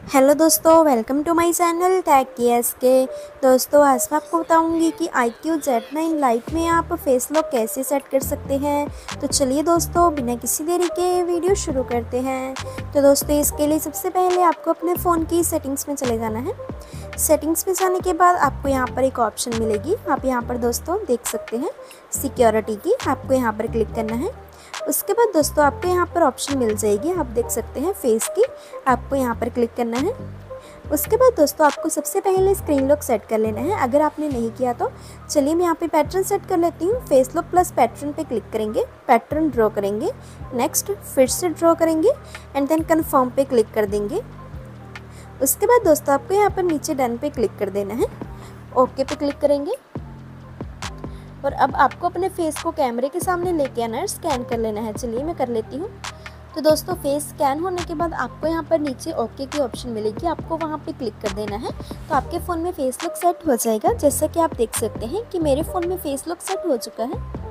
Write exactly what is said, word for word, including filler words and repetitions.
Hello दोस्तों, welcome to my channel Tech KS K. दोस्तों आज मैं आपको बताऊंगी कि iQOO Z nine lite में आप फेस लॉक कैसे सेट कर सकते हैं। तो चलिए दोस्तों, बिना किसी देरी के वीडियो शुरू करते हैं। तो दोस्तों इसके लिए सबसे पहले आपको अपने फ़ोन की सेटिंग्स में चले जाना है। सेटिंग्स में जाने के बाद आपको यहाँ पर एक ऑप्शन मिलेगी, आप यहाँ पर दोस्तों देख सकते हैं सिक्योरिटी की, आपको यहाँ पर क्लिक करना है। उसके बाद दोस्तों आपको यहाँ पर ऑप्शन मिल जाएगी, आप देख सकते हैं फेस की, आपको यहाँ पर क्लिक करना है। उसके बाद दोस्तों आपको सबसे पहले स्क्रीन लॉक सेट कर लेना है, अगर आपने नहीं किया तो। चलिए मैं यहाँ पे पैटर्न सेट कर लेती हूँ। फेस लॉक प्लस पैटर्न पे क्लिक करेंगे, पैटर्न ड्रॉ करेंगे, नेक्स्ट फिर से ड्रॉ करेंगे एंड देन कन्फर्म पे क्लिक कर देंगे। उसके बाद दोस्तों आपको यहाँ पर नीचे डन पे क्लिक कर देना है, ओके पे क्लिक करेंगे और अब आपको अपने फेस को कैमरे के सामने लेके आना है, स्कैन कर लेना है। चलिए मैं कर लेती हूँ। तो दोस्तों फेस स्कैन होने के बाद आपको यहाँ पर नीचे ओके की ऑप्शन मिलेगी, आपको वहाँ पे क्लिक कर देना है। तो आपके फ़ोन में फेस लॉक सेट हो जाएगा। जैसा कि आप देख सकते हैं कि मेरे फ़ोन में फेस लॉक सेट हो चुका है।